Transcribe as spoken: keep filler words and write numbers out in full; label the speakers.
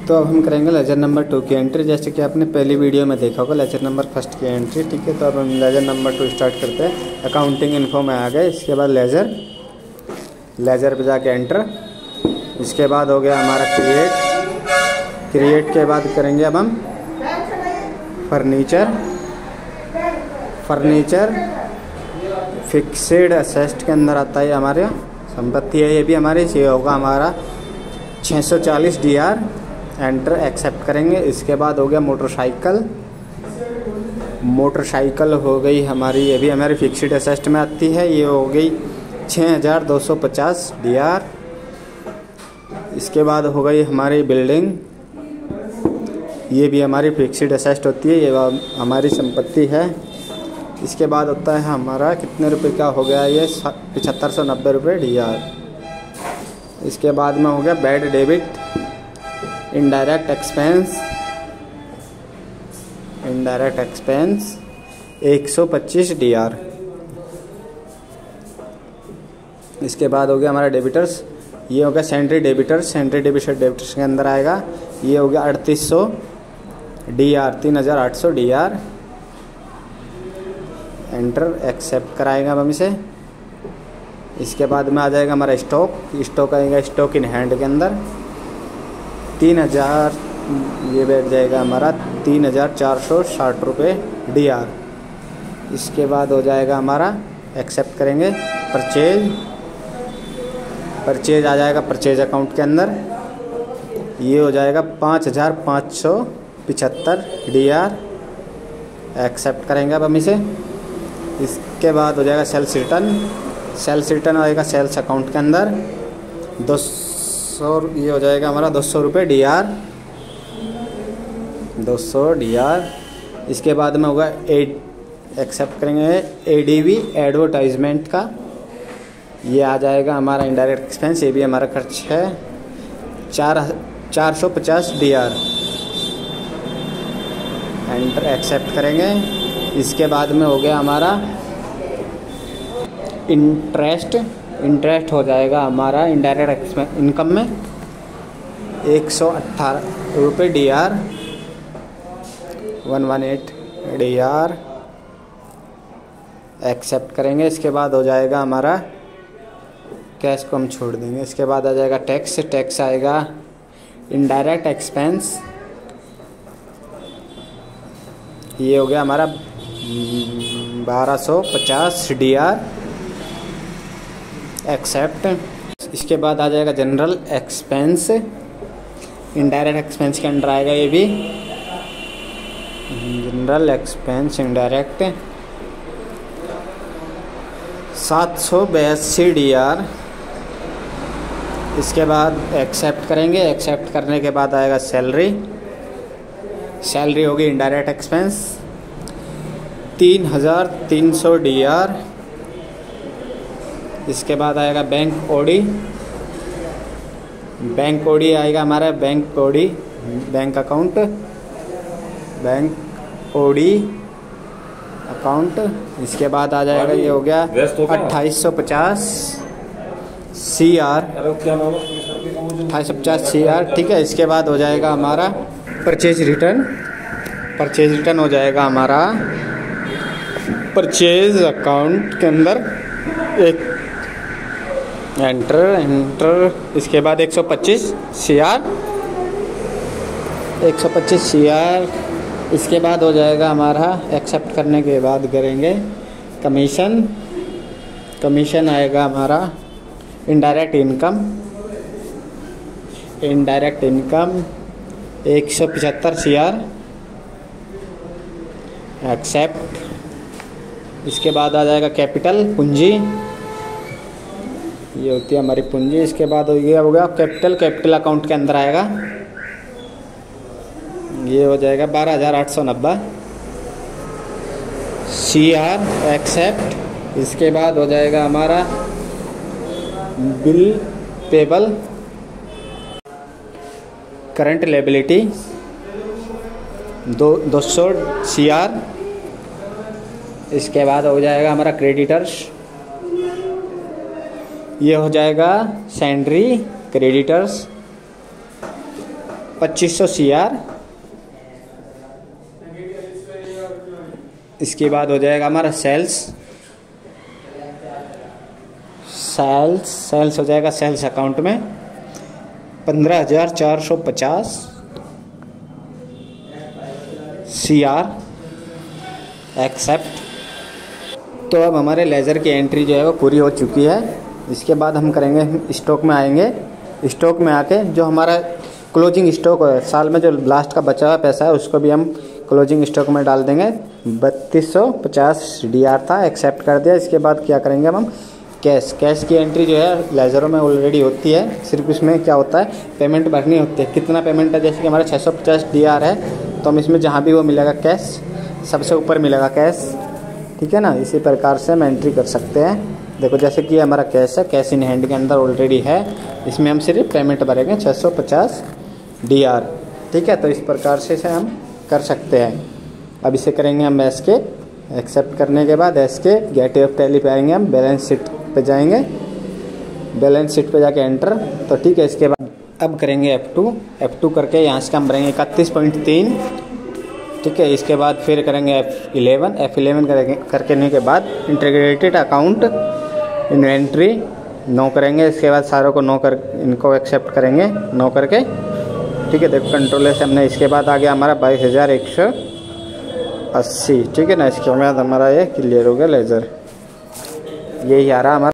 Speaker 1: तो अब हम करेंगे लेजर नंबर टू की एंट्री, जैसे कि आपने पहली वीडियो में देखा होगा लेजर नंबर फर्स्ट की एंट्री। ठीक है, तो अब हम लेजर नंबर टू स्टार्ट करते हैं। अकाउंटिंग इन्फो में आ गए, इसके बाद लेजर लेजर पे जाके एंटर। इसके बाद हो गया हमारा क्रिएट। क्रिएट के बाद करेंगे अब हम फर्नीचर। फर्नीचर फिक्स्ड असेस्ट के अंदर आता है, हमारे संपत्ति है ये भी हमारी। ये होगा हमारा छः सौ चालीस डी आर। एंटर एक्सेप्ट करेंगे। इसके बाद हो गया मोटरसाइकिल। मोटरसाइकिल हो गई हमारी, ये भी हमारी फिक्स्ड असेस्ट में आती है। ये हो गई छः हज़ार दो सौ पचास डी आर। इसके बाद हो गई हमारी बिल्डिंग, ये भी हमारी फिक्स्ड असेस्ट होती है, ये हमारी संपत्ति है। इसके बाद होता है हमारा कितने रुपए का हो गया, ये पचहत्तर सौ नब्बे रुपये डी आर। इसके बाद में हो गया bad debit. Indirect expense indirect expense एक सौ पच्चीस डी आर। इसके बाद हो गया हमारा डेबिटर्स, ये हो गया sundry debtors. Sundry debtor debtors के अंदर आएगा, ये हो गया अड़तीस सौ डी आर, तीन हज़ार आठ सौ डी आर। एंटर एक्सेप्ट कराएगा हम इसे। इसके बाद में आ जाएगा हमारा स्टॉक। स्टॉक आएगा स्टॉक इन हैंड के अंदर तीन हज़ार, ये बैठ जाएगा हमारा तीन हज़ार चार सौ साठ रुपये डी आर। इसके बाद हो जाएगा हमारा एक्सेप्ट करेंगे परचेज। परचेज आ जाएगा परचेज अकाउंट के अंदर, ये हो जाएगा पाँच हज़ार पाँच सौ पचहत्तर डी आर। एक्सेप्ट करेंगे अब हम इसे। इसके बाद हो जाएगा सेल्स रिटर्न। सेल्स रिटर्न आएगा सेल्स अकाउंट के अंदर दो सौ, ये हो जाएगा हमारा दो सौ रुपये डी आर, दो सौ डी आर। इसके बाद में होगा एड एक्सेप्ट करेंगे ए डी वी एडवर्टाइजमेंट का, ये आ जाएगा हमारा इनडायरेक्ट एक्सपेंस, ये भी हमारा खर्च है चार चार सौ पचास डी आर। एंटर एक्सेप्ट करेंगे। इसके बाद में हो गया हमारा इंटरेस्ट। इंटरेस्ट हो जाएगा हमारा इनडायरेक्ट एक्सपेंस इनकम में एक सौ अट्ठारह रुपये DR one, one eight DR डी आर। एक्सेप्ट करेंगे। इसके बाद हो जाएगा हमारा कैश को हम छोड़ देंगे। इसके बाद आ जाएगा टैक्स। टैक्स आएगा इनडायरेक्ट एक्सपेंस, ये हो गया हमारा बारह सौ पचास डी आर। एक्सेप्ट। इसके बाद आ जाएगा जनरल एक्सपेंस। इनडायरेक्ट एक्सपेंस के अंडर आएगा ये भी जनरल एक्सपेंस इनडायरेक्ट सात सौ बयासी डी आर। इसके बाद एक्सेप्ट करेंगे। एक्सेप्ट करने के बाद आएगा सैलरी। सैलरी होगी इनडायरेक्ट एक्सपेंस तीन हज़ार तीन सौ डी आर। इसके बाद आएगा बैंक ओडी। बैंक ओडी आएगा हमारा bank OD bank account bank OD account. इसके बाद आ जाएगा ये हो गया अट्ठाईस सौ पचास सी आर, अट्ठाईस सौ पचास सी आर। ठीक है। इसके बाद हो जाएगा हमारा परचेज रिटर्न। परचेज रिटर्न हो जाएगा हमारा परचेज अकाउंट के अंदर एक एंटर एंटर। इसके बाद एक सौ पच्चीस सी आर, एक सौ पच्चीस सी आर। इसके बाद हो जाएगा हमारा एक्सेप्ट करने के बाद करेंगे कमीशन। कमीशन आएगा हमारा इनडायरेक्ट इनकम। इनडायरेक्ट इनकम एक सौ पचहत्तर सी आर। एक्सेप्ट। इसके बाद आ जाएगा कैपिटल पूंजी, ये होती है हमारी पूंजी। इसके बाद हो गया हो गया कैपिटल। कैपिटल अकाउंट के अंदर आएगा, ये हो जाएगा बारह हज़ार आठ सौ नब्बे सी आर। एक्सेप्ट। इसके बाद हो जाएगा हमारा बिल पेबल करंट लायबिलिटी दो दो सौ सी आर। इसके बाद हो जाएगा हमारा क्रेडिटर्स, ये हो जाएगा सैंड्री क्रेडिटर्स। पच्चीस सौ सी आर। इसके बाद हो जाएगा हमारा सेल्स सेल्स सेल्स हो जाएगा सेल्स अकाउंट में पंद्रह हजार चार सौ पचास सी आर एक्सेप्ट। तो अब हमारे लेज़र की एंट्री जो है वो पूरी हो चुकी है। इसके बाद हम करेंगे स्टॉक में आएंगे। स्टॉक में आके जो हमारा क्लोजिंग स्टॉक है साल में जो लास्ट का बचा हुआ पैसा है उसको भी हम क्लोजिंग स्टॉक में डाल देंगे। बत्तीस सौ पचास डी आर था, एक्सेप्ट कर दिया। इसके बाद क्या करेंगे हम कैश कैश की एंट्री जो है लेज़रों में ऑलरेडी होती है। सिर्फ इसमें क्या होता है पेमेंट भरनी होती है। कितना पेमेंट है, जैसे कि हमारा छः सौ पचास डी आर है तो हम इसमें जहाँ भी वो मिलेगा कैश सबसे ऊपर मिलेगा कैश, ठीक है ना। इसी प्रकार से हम एंट्री कर सकते हैं। देखो जैसे कि हमारा कैश है, कैश इन हैंड के अंदर ऑलरेडी है, इसमें हम सिर्फ पेमेंट भरेंगे छः सौ पचास डी आर, ठीक है। तो इस प्रकार से इसे हम कर सकते हैं। अब इसे करेंगे हम एस के, एक्सेप्ट करने के बाद एस के गेट ऑफ टैली पे आएंगे, हम बैलेंस शीट पे जाएंगे, बैलेंस शीट पे जाके एंटर। तो ठीक है, इसके बाद अब करेंगे एफ टू एफ टू करके यहाँ से हम भरेंगे इकतीस पॉइंट तीन, ठीक है। इसके बाद फिर करेंगे एफ इलेवन एफ इलेवन करेंगे करने के बाद इंटीग्रेटेड अकाउंट इन्वेंट्री नो करेंगे। इसके बाद सारों को नो कर इनको एक्सेप्ट करेंगे नो करके, ठीक है। देखो कंट्रोल से हमने, इसके बाद आ गया हमारा बाईस हज़ार एक सौ अस्सी, ठीक है ना। इसके बाद हमारा ये क्लियर हो गया लेज़र, यही आ रहा हमारा।